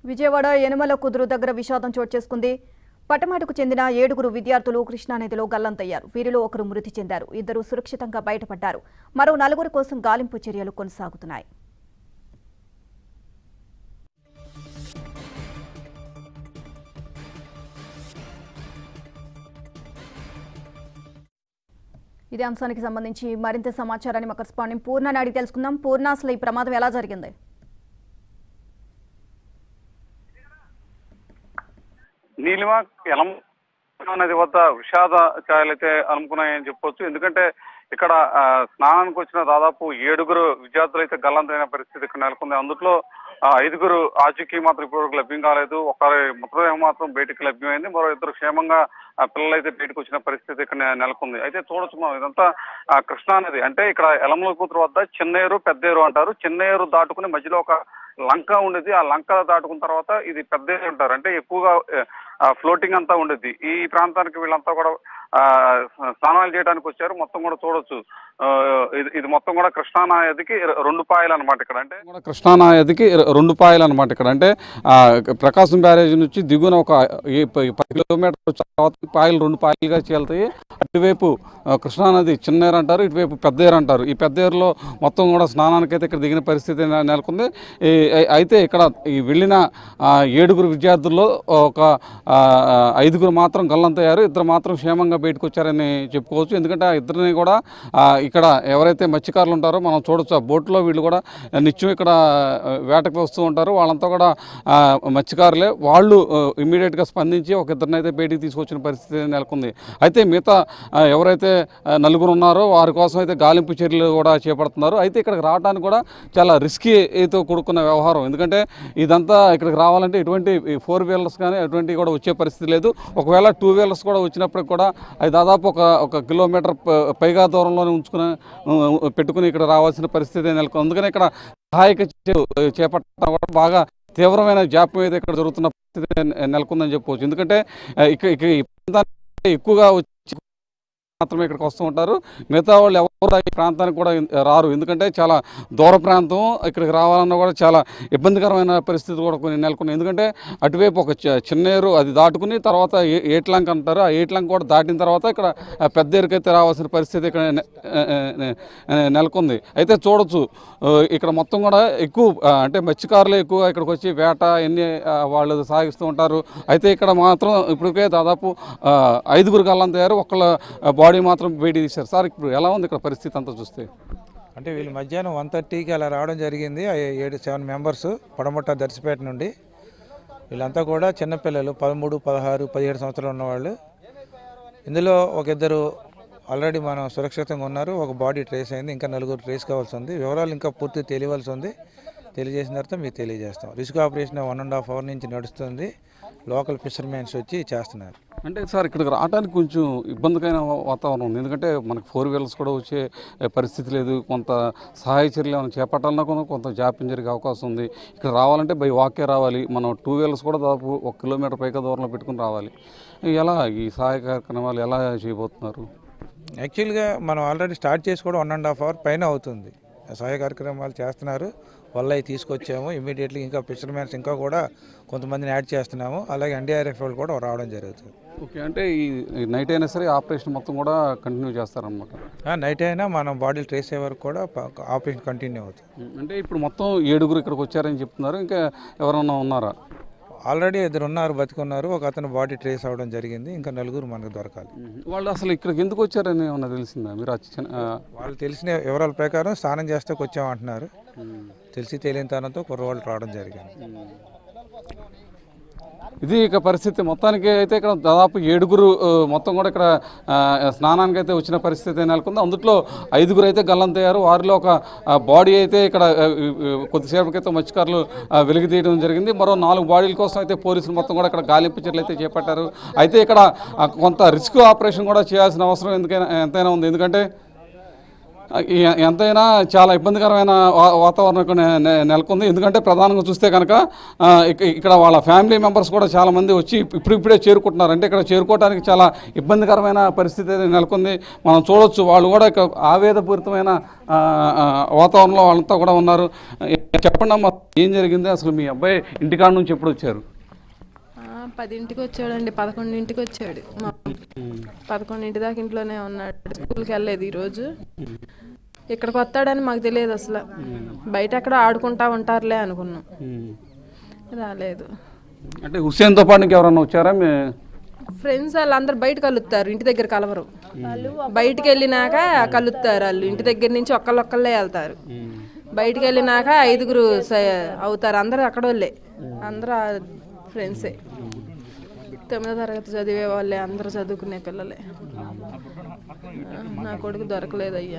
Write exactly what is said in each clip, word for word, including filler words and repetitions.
విజయవాడ యనమల కుదురు దగ్గర విషాదం చోటు చేసుకుంది. పటమాటకు చెందిన ఏడుగురు విద్యార్థులు కృష్ణానదిలో గల్లంతయ్యారు. వీరిలో ఒకరు మృతి చెందారు. ఇద్దరు సురక్షితంగా బయటపడ్డారు. మరో నలుగురు కోసం గాలింపు చర్యలు కొనసాగుతున్నాయి. ఇదే అంశానికి సంబంధించి మరింత సమాచారాన్ని మా కరెస్పాండెంట్ పూర్ణని అడిగి తెలుసుకుందాం. పూర్ణ, అసలు ఈ ప్రమాదం ఎలా జరిగింది? నీలిమ ఎలం నది వద్ద విషాద ఛాయలైతే అనుకున్నాయని చెప్పొచ్చు. ఎందుకంటే ఇక్కడ స్నానానికి వచ్చిన దాదాపు ఏడుగురు విద్యార్థులు అయితే గల్లంతైన పరిస్థితి ఇక్కడ నెలకొంది. అందులో ఐదుగురు ఆచూకీ మాత్రం ఇప్పటివరకు లభ్యం కాలేదు. ఒకరి మృతదేహం మాత్రం బయటకు లభ్యమైంది. మరో ఇద్దరు క్షేమంగా పిల్లలు అయితే బయటకు వచ్చిన పరిస్థితి ఇక్కడ నెలకొంది. అయితే చూడొచ్చు మనం, ఇదంతా కృష్ణానది. అంటే ఇక్కడ ఎలమల కూతురు వద్ద చిన్నేరు పెద్దేరు అంటారు. చిన్నేరు దాటుకుని మధ్యలో ఒక లంక ఉండేది. ఆ లంక దాటుకున్న తర్వాత ఇది పెద్దేరు అంటారు. అంటే ఎక్కువగా ఫ్లోటింగ్ అంతా ఉండేది. ఈ ప్రాంతానికి వీళ్ళంతా కూడా స్నానాలు చేయడానికి వచ్చారు. మొత్తం కూడా చూడొచ్చు, ఇది మొత్తం కూడా కృష్ణానదికి రెండు పాయలు అనమాట. ఇక్కడ అంటే కృష్ణానదికి రెండు పాయలు అనమాట. ఇక్కడ అంటే ప్రకాశం బ్యారేజ్ నుంచి దిగున ఒక పది కిలోమీటర్ తర్వాత పాయలు రెండు పాయలుగా చేలుతాయి. అటువైపు కృష్ణానది చిన్నేరు అంటారు, ఇటువైపు పెద్దేరు అంటారు. ఈ పెద్దేరులో మొత్తం కూడా స్నానానికి అయితే ఇక్కడ దిగిన పరిస్థితి నెలకొంది. అయితే ఇక్కడ ఈ వెళ్ళిన ఏడుగురు విద్యార్థుల్లో ఒక ఐదుగురు మాత్రం గల్లంతయ్యారు. ఇద్దరు మాత్రం క్షేమంగా బయటకు వచ్చారని చెప్పుకోవచ్చు. ఎందుకంటే ఆ ఇద్దరిని కూడా ఇక్కడ ఎవరైతే మత్స్యకారులు ఉంటారో మనం చూడొచ్చు, ఆ బోట్లో వీళ్ళు కూడా నిత్యం ఇక్కడ వేటకు వస్తూ ఉంటారు. వాళ్ళంతా కూడా మత్స్యకారులే. వాళ్ళు ఇమ్మీడియట్గా స్పందించి ఒక ఇద్దరిని అయితే బయటికి తీసుకొచ్చిన పరిస్థితి నెలకొంది. అయితే మిగతా ఎవరైతే నలుగురు ఉన్నారో వారి కోసం అయితే గాలింపు చర్యలు కూడా చేపడుతున్నారు. అయితే ఇక్కడికి రావడానికి కూడా చాలా రిస్కీతో కూడుకున్న వ్యవహారం. ఎందుకంటే ఇదంతా ఇక్కడికి రావాలంటే ఎటువంటి ఫోర్ వీలర్స్ కానీ అటువంటివి కూడా వచ్చే పరిస్థితి లేదు. ఒకవేళ టూ వీలర్స్ కూడా వచ్చినప్పటికి కూడా అది దాదాపు ఒక ఒక కిలోమీటర్ పైగా దూరంలోనే ఉంచుకుని పెట్టుకుని ఇక్కడ రావాల్సిన పరిస్థితి నెలకొంది. అందుకని ఇక్కడ సహాయక చేపట్టడం కూడా బాగా తీవ్రమైన జాప్యం అయితే ఇక్కడ జరుగుతున్న పరిస్థితి నెలకొందని చెప్పవచ్చు. ఎందుకంటే ఇక్కడ ఇక్కడ ఈ ప్రాంతానికి ఎక్కువగా వచ్చి మాత్రమే ఇక్కడికి వస్తూ ఉంటారు. మిగతా వాళ్ళు ఎవరు ఈ ప్రాంతానికి కూడా రారు. ఎందుకంటే చాలా దూర ప్రాంతం, ఇక్కడికి రావాలన్నా కూడా చాలా ఇబ్బందికరమైన పరిస్థితి కూడా కొన్ని నెలకొన్నాయి. ఎందుకంటే అటువైపు ఒక చిన్నేరు అది దాటుకుని తర్వాత ఏట్లంక అంటారు, ఆ ఏట్లంక కూడా దాటిన తర్వాత ఇక్కడ పెద్దేరుకైతే రావాల్సిన పరిస్థితి ఇక్కడ నెలకొంది. అయితే చూడొచ్చు, ఇక్కడ మొత్తం కూడా ఎక్కువ అంటే మత్స్యకారులు ఎక్కువగా ఇక్కడికి వచ్చి వేట ఎన్ని వాళ్ళు సాగిస్తూ ఉంటారు. అయితే ఇక్కడ మాత్రం ఇప్పటికే దాదాపు ఐదుగురు గల్లంతయ్యారు, ఒకళ్ళ బాడీ మాత్రం బయట తీశారు. సార్ ఇప్పుడు ఎలా ఉంది ఇక్కడ పరిస్థితి అంతా చూస్తే? అంటే వీళ్ళు మధ్యాహ్నం వన్ థర్టీకి అలా రావడం జరిగింది. ఏడు సెవెన్ మెంబర్స్ పడమట దర్శిపేట నుండి. వీళ్ళంతా కూడా చిన్నపిల్లలు, పదమూడు పదహారు పదిహేడు సంవత్సరాలు ఉన్నవాళ్ళు. ఇందులో ఒక ఇద్దరు ఆల్రెడీ మనం సురక్షితంగా ఉన్నారు. ఒక బాడీ ట్రేస్ అయింది. ఇంకా నలుగురు ట్రేస్ కావాల్సి ఉంది. వివరాలు ఇంకా పూర్తి తెలియవలసి ఉంది. తెలియజేసిన తర్వాత మీకు తెలియజేస్తాం. Rescue operation one and half hour నుంచి నడుస్తుంది. లోకల్ ఫిషర్మెన్స్ వచ్చి చేస్తున్నారు. అంటే సార్ ఇక్కడికి రావడానికి కొంచెం ఇబ్బందికైన వాతావరణం ఉంది. ఎందుకంటే మనకు ఫోర్ వీలర్స్ కూడా వచ్చే పరిస్థితి లేదు. కొంత సహాయ చర్యలు ఏమైనా చేపట్టాలన్నా కూడా కొంత జాప్యం జరిగే అవకాశం ఉంది. ఇక్కడ రావాలంటే బై వాకే రావాలి. మనం టూ వీలర్స్ కూడా దాదాపు ఒక కిలోమీటర్ పైగా దూరంలో పెట్టుకుని రావాలి. ఎలా ఈ సహాయ కార్యక్రమాలు ఎలా చేయబోతున్నారు? యాక్చువల్గా మనం ఆల్రెడీ స్టార్ట్ చేసి కూడా వన్ అండ్ హాఫ్ అవర్ పైన అవుతుంది. సహాయ కార్యక్రమాలు చేస్తున్నారు. వల్ల తీసుకొచ్చాము. ఇమీడియట్లీ ఇంకా ఫిషర్మెన్స్ ఇంకా కూడా కొంతమందిని యాడ్ చేస్తున్నాము. అలాగే ఎన్డీఆర్ఎఫ్ వాళ్ళు కూడా రావడం జరుగుతుంది. ఓకే, అంటే ఈ నైట్ అయినా సరే ఆపరేషన్ మొత్తం కూడా కంటిన్యూ చేస్తారనమాట? నైట్ అయినా మనం బాడీలు ట్రేస్ అయ్యే వరకు కూడా ఆపరేషన్ కంటిన్యూ అవుతుంది. అంటే ఇప్పుడు మొత్తం ఏడుగురు ఇక్కడికి వచ్చారని చెప్తున్నారు. ఇంకా ఎవరన్నా ఉన్నారా? ఆల్రెడీ ఇద్దరు ఉన్నారు, బతికున్నారు. ఒక అతను బాడీ ట్రేస్ అవ్వడం జరిగింది. ఇంకా నలుగురు మనకు దొరకాలి. వాళ్ళు అసలు ఇక్కడికి ఎందుకు వచ్చారని ఏమన్నా తెలిసిందా మీరు? వాళ్ళు తెలిసిన వివరాల ప్రకారం స్నానం చేస్తే వచ్చామంటున్నారు. తెలిసి తెలియని తనంతో కుర్రవాళ్ళు రావడం జరిగింది. ఇది ఇక పరిస్థితి మొత్తానికి అయితే ఇక్కడ దాదాపు ఏడుగురు మొత్తం కూడా ఇక్కడ స్నానానికి అయితే వచ్చిన పరిస్థితి నెలకొంది. అందులో ఐదుగురు అయితే గల్లంతయ్యారు. వారిలో ఒక బాడీ అయితే ఇక్కడ కొద్దిసేపటి క్రితం మత్స్యకారులు వెలికి తీయడం జరిగింది. మరో నాలుగు బాడీల కోసం అయితే పోలీసులు మొత్తం కూడా ఇక్కడ గాలింపు చర్యలు అయితే చేపట్టారు. అయితే ఇక్కడ కొంత రిస్క్ ఆపరేషన్ కూడా చేయాల్సిన అవసరం ఎందుకైనా ఎంతైనా ఉంది. ఎందుకంటే ఎ- ఎంతైనా చాలా ఇబ్బందికరమైన వా- వాతావరణం ఇక్కడ నె- నె- నెలకొంది. ఎందుకంటే ప్రధానంగా చూస్తే కనుక ఆ, ఇక- ఇక్కడ వాళ్ళ ఫ్యామిలీ మెంబర్స్ కూడా చాలా మంది వచ్చి ఇప్పుడు ఇప్పుడే చేరుకుంటున్నారు. అంటే ఇక్కడ చేరుకోవడానికి చాలా ఇబ్బందికరమైన పరిస్థితి అయితే నెలకొంది. మనం చూడొచ్చు వాళ్ళు కూడా ఇక ఆవేదపూరితమైన ఆ, ఆ, వాతావరణంలో వాళ్ళంతా కూడా ఉన్నారు. ఎ- చెప్పండి అమ్మా, ఏం జరిగింది అసలు? మీ అబ్బాయి ఇంటికాడ నుంచి ఎప్పుడు వచ్చారు? ఆ, పదింటికి వచ్చాడండి, పదకొండింటికి వచ్చాడు. మా పదకొండింటి దాకా ఇంట్లోనే ఉన్నాడు, స్కూల్కి వెళ్ళలేదు ఈరోజు. ఇక్కడికి వస్తాడని మాకు తెలియదు అసలు. బయట ఎక్కడో ఆడుకుంటా ఉంటారులే అనుకున్నాం, రాలేదు. అంటే హుస్సేన్తో పాటు ఇంకెవరన్నా వచ్చారా? మీ ఫ్రెండ్స్ వాళ్ళందరూ బయట కలుస్తారు, ఇంటి దగ్గర కలవరు. బయటికి వెళ్ళినాక కలుస్తారు వాళ్ళు. ఇంటి దగ్గర నుంచి ఒక్కళ్ళొక్కళ్ళే వెళ్తారు. బయటికి వెళ్ళినాక ఐదుగురు స- అవుతారు. అందరూ అక్కడోళ్ళే, అందరూ ఫ్రెండ్సే. తొమ్మిదో తరగతి చదివే వాళ్ళే, అందరూ చదువుకునే పిల్లలే. నా కొడుకు దొరకలేదు అయ్యా.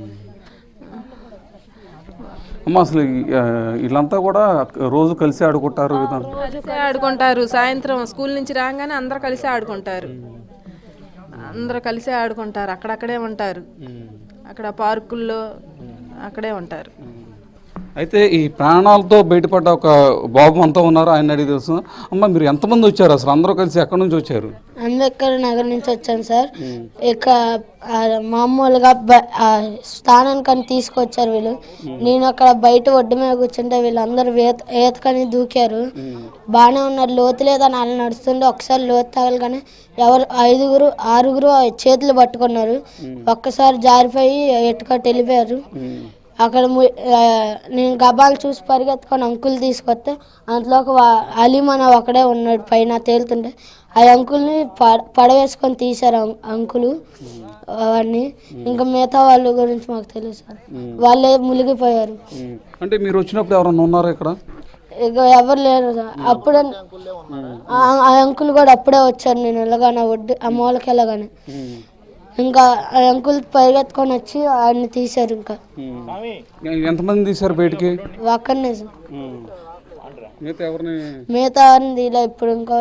అమ్మ అసలు ఈ- ఆ, వీళ్ళంతా కూడా రోజు కలిసి ఆడుకుంటారు విధానం. కలిసి ఆడుకుంటారు. సాయంత్రం స్కూల్ నుంచి రాగానే అందరూ కలిసి ఆడుకుంటారు. అందరూ కలిసి ఆడుకుంటారు. అక్కడక్కడే ఉంటారు, అక్కడ పార్కుల్లో అక్కడే ఉంటారు. అయితే ఈ ప్రాణాలతో బయటపడ్డ ఒక బాబు అంతా ఉన్నారు, ఆయన అడిగి తెలుసు. అమ్మ మీరు ఎంతమంది వచ్చారు అసలు? అందరూ కలిసి ఎక్కడి నుంచి వచ్చారు? అంబేద్కర్ నగర్ నుంచి వచ్చాను సార్. ఇక ఆ, మామూలుగా బ- ఆ స్థానానికని తీసుకొచ్చారు వీళ్ళు. నేను అక్కడ బయట ఒడ్డు మీద కూర్చుంటే వీళ్ళందరూ ఈత ఈతకని దూకారు. బాగానే ఉన్నారు, లోతు లేదని అలా నడుస్తుంటే ఒకసారి లోతు తగలగానే ఎవరు ఐదుగురు ఆరుగురు చేతులు పట్టుకున్నారు. ఒక్కసారి జారిపోయి ఎట్టుకట్టు వెళ్ళిపోయారు. అక్కడ ము- ఆ, నేను గబాలు చూసి పరిగెత్తుకొని అంకుల్ తీసుకొస్తే అంతలో ఒక వా- అలీం అనే ఒకడే ఉన్నాడు పైన తేలుతుంటే. ఆ అంకుల్ని పడ పడవేసుకొని తీశారు అం- అంకులు అవన్నీ. ఇంకా మిగతా వాళ్ళ గురించి మాకు తెలియదు సార్, వాళ్ళే మునిగిపోయారు. అంటే మీరు వచ్చినప్పుడు ఎవరన్నా ఉన్నారా ఇక్కడ? ఇక ఎవరు లేరు సార్. అప్పుడే ఆ ఆ అంకుల్ కూడా అప్పుడే వచ్చారు. నేను వెళ్ళగానే ఒడ్డు ఆ మూలకి వెళ్ళగానే ఇంకా ఆ అంకుల్ పరిగెత్తుకొని వచ్చి ఆయన్ని తీశారు. ఇంకా ఎంతమంది తీశారు బయటికి? ఒక్కడనే సార్, మిగతా ఎవరిని? మిగతా వారిని ఇలా ఇప్పుడు ఇంకా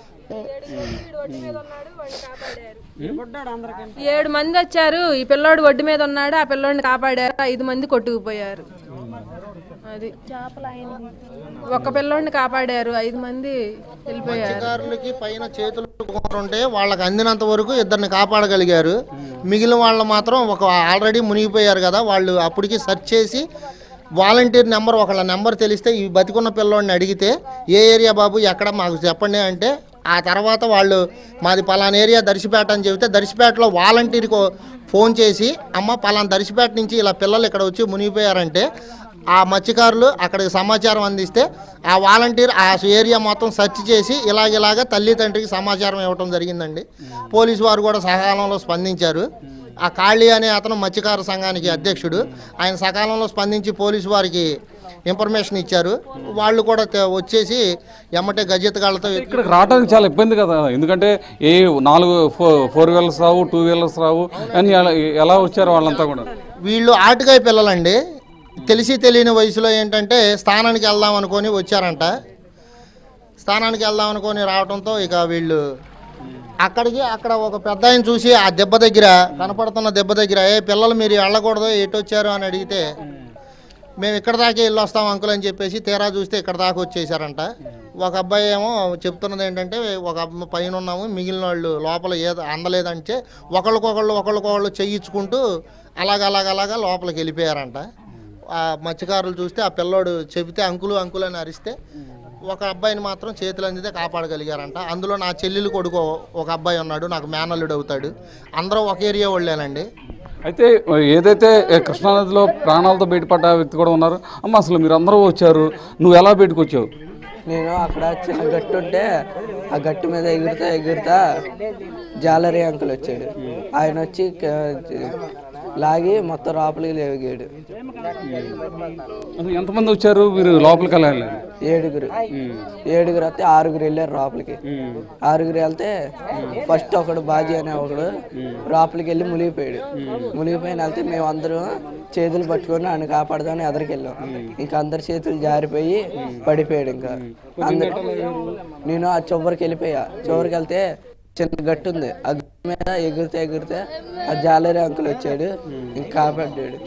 ఏడు మంది వచ్చారు. ఈ పిల్లోడు ఒడ్డు మీద ఉన్నాడు, ఆ పిల్లోడిని కాపాడారు. ఐదు మంది కొట్టుకుపోయారు. అది ఒక పిల్లోడిని కాపాడారు, ఐదు మంది వెళ్ళిపోయారు. మత్స్యకారులకి పైన చేతులు ఉంటే వాళ్ళకి అందినంత వరకు ఇద్దరిని కాపాడగలిగారు. మిగిలిన వాళ్ళు మాత్రం ఒక ఆల్రెడీ మునిగిపోయారు కదా, వాళ్ళు అప్పటికి సెర్చ్ చేసి వాలంటీర్ నెంబర్ ఒకళ్ళ నెంబర్ తెలిస్తే ఈ బతికున్న పిల్లోడిని అడిగితే ఏ ఏరియా బాబు ఎక్కడ మాకు చెప్పండి అంటే, ఆ తర్వాత వాళ్ళు మాది పలానా ఏరియా దర్శిపేట అని చెబితే దర్శిపేటలో వాలంటీర్కి ఫోన్ చేసి అమ్మ పలానా దర్శిపేట నుంచి ఇలా పిల్లలు ఇక్కడ వచ్చి మునిగిపోయారంటే ఆ మత్స్యకారులు అక్కడికి సమాచారం అందిస్తే ఆ వాలంటీర్ ఆ ఏరియా మొత్తం సెర్చ్ చేసి ఇలాగిలాగా తల్లి తండ్రికి సమాచారం ఇవ్వటం జరిగిందండి. పోలీసు వారు కూడా సకాలంలో స్పందించారు. ఆ కాళీ అనే అతను మత్స్యకార సంఘానికి అధ్యక్షుడు, ఆయన సకాలంలో స్పందించి పోలీసు వారికి ఇన్ఫర్మేషన్ ఇచ్చారు. వాళ్ళు కూడా తె- వచ్చేసి ఎమ్మటే గజెత్తగాళ్ళతో ఇక్కడికి రావడానికి చాలా ఇబ్బంది కదా, ఎందుకంటే ఏ నాలుగు ఫో ఫోర్ వీలర్స్ రావు, టూ వీలర్స్ రావు అని ఎలా ఎలా వచ్చారు వాళ్ళంతా కూడా? వీళ్ళు ఆటగాయ పిల్లలండి. తెలిసి తెలియని వయసులో ఏంటంటే స్థానానికి వెళ్దాం అనుకొని వచ్చారంట. స్థానానికి వెళ్దాం అనుకొని రావడంతో ఇక వీళ్ళు అక్కడికి అక్కడ ఒక పెద్ద ఆయన చూసి ఆ దెబ్బ దగ్గర కనపడుతున్న దెబ్బ దగ్గర ఏ పిల్లలు మీరు వెళ్ళకూడదు ఎటు వచ్చారు అని అడిగితే మేము ఇక్కడ దాకా వెళ్ళి వస్తాం అంకుల్ అని చెప్పేసి తీరా చూస్తే ఇక్కడ దాకా వచ్చేసారంట. ఒక అబ్బాయి ఏమో చెప్తున్నది ఏంటంటే ఒక అబ్బాయి పైన ఉన్నాము, మిగిలిన వాళ్ళు లోపల ఏదో అందలేదంటే ఒకళ్ళకొకళ్ళు ఒకళ్ళకొకళ్ళు చేయించుకుంటూ అలాగ అలాగ అలాగా లోపలికి వెళ్ళిపోయారంట. ఆ మత్స్యకారులు చూస్తే ఆ పిల్లోడు చెబితే అంకులు అంకులు అని అరిస్తే ఒక అబ్బాయిని మాత్రం చేతులు అందితే కాపాడగలిగారంట. అందులో నా చెల్లెలు కొడుకు ఒక అబ్బాయి ఉన్నాడు, నాకు మేనల్లుడు అవుతాడు. అందరూ ఒక ఏరియా వాళ్ళేనండి. అయితే ఏదైతే కృష్ణానదిలో ప్రాణాలతో బయటపడ్డ వ్యక్తి కూడా ఉన్నారు. అమ్మ అసలు మీరు అందరూ వచ్చారు, నువ్వు ఎలా బయటకు వచ్చావు? నేను అక్కడ చిన్న గట్టు ఉంటే ఆ గట్టు మీద ఎగురుతా ఎగురుతా జాలరీ అంకుల్ వచ్చాడు. ఆయన వచ్చి క- లాగి మొత్తం లోపలికి లేగాడు. అసలు ఎంతమంది వచ్చారు మీరు లోపలికి వెళ్ళాలి? ఏడుగురు ఏడుగురు వస్తే ఆరుగురు వెళ్ళారు లోపలికి. ఆరుగురు వెళ్తే ఫస్ట్ ఒకడు బాజీ అనే ఒకడు లోపలికి వెళ్ళి మునిగిపోయాడు. మునిగిపోయిన వెళ్తే మేము అందరం చేతులు పట్టుకొని ఆయన కాపాడదామని ఎదరికి వెళ్ళాం. ఇంకా అందరి చేతులు జారిపోయి పడిపోయాడు. ఇంకా అందరు నేను ఆ చివరికి వెళ్ళిపోయా. చివరికి వెళ్తే చిన్న గట్టు ఉంది ఆ గట్టు మీద ఎగిరితే ఎగిరితే ఆ జాలరీ అంకుల్ వచ్చాడు ఇంకా కాపాడాడు.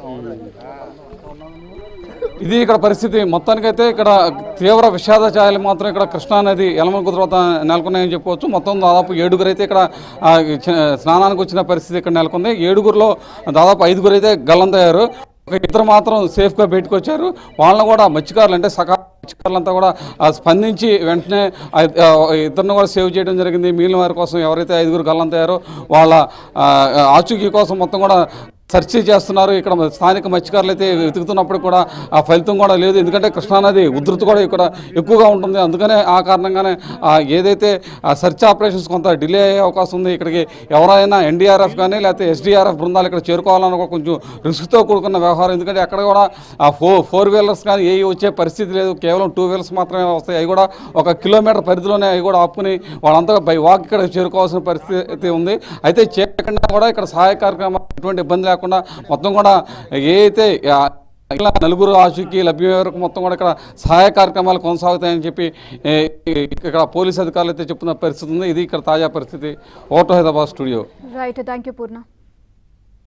ఇది ఇక్కడ పరిస్థితి. మొత్తానికైతే ఇక్కడ తీవ్ర విషాద ఛాయలు మాత్రం ఇక్కడ కృష్ణానది యలమంకుదురు వద్ద నెలకొన్నాయని చెప్పవచ్చు. మొత్తం దాదాపు ఏడుగురు అయితే ఇక్కడ స్నానానికి వచ్చిన పరిస్థితి ఇక్కడ నెలకొంది. ఏడుగురులో దాదాపు ఐదుగురు అయితే గల్లంతయ్యారు. ఒక ఇద్దరు మాత్రం సేఫ్గా బయటకు వచ్చారు. వాళ్ళని కూడా మత్స్యకారులు అంటే సకా మత్స్యకారులంతా కూడా స్పందించి వెంటనే ఇద్దరిని కూడా సేవ్ చేయడం జరిగింది. మిగిలిన వారి కోసం ఎవరైతే ఐదుగురు గల్లంతయ్యారో వాళ్ళ ఆచూకీ కోసం మొత్తం కూడా సెర్చ్ చేస్తున్నారు. ఇక్కడ స్థానిక మత్స్యకారులు అయితే వెతుకుతున్నప్పుడు కూడా ఆ ఫలితం కూడా లేదు. ఎందుకంటే కృష్ణానది ఉధృతి కూడా ఇక్కడ ఎక్కువగా ఉంటుంది. అందుకనే ఆ కారణంగానే ఏదైతే సెర్చ్ ఆపరేషన్స్ కొంత డిలే అయ్యే అవకాశం ఉంది. ఇక్కడికి ఎవరైనా ఎన్డీఆర్ఎఫ్ కానీ లేకపోతే ఎస్డీఆర్ఎఫ్ బృందాలు ఇక్కడ చేరుకోవాలన్న కూడా కొంచెం రిస్క్తో కూడుకున్న వ్యవహారం. ఎందుకంటే అక్కడ కూడా ఆ ఫోర్ ఫోర్ వీలర్స్ కానీ ఏ వచ్చే పరిస్థితి లేదు. కేవలం టూ వీలర్స్ మాత్రమే వస్తాయి. అవి కూడా ఒక కిలోమీటర్ పరిధిలోనే అవి కూడా ఆపుకుని వాళ్ళంతా బై వాక్ ఇక్కడ చేరుకోవాల్సిన పరిస్థితి ఉంది. అయితే చేయకుండా కూడా ఇక్కడ సహాయ కార్యక్రమాలు ఎటువంటి ఇబ్బంది లేకుండా మొత్తం కూడా ఏ అయితే నలుగురు ఆచూకీ లభ్యమయ్యే వరకు మొత్తం కూడా ఇక్కడ సహాయ కార్యక్రమాలు కొనసాగుతాయని చెప్పి ఇక్కడ పోలీసు అధికారులు అయితే చెప్తున్న పరిస్థితి ఉంది. ఇది ఇక్కడ తాజా పరిస్థితి. Over to Hyderabad studio. Right, thank you Purna.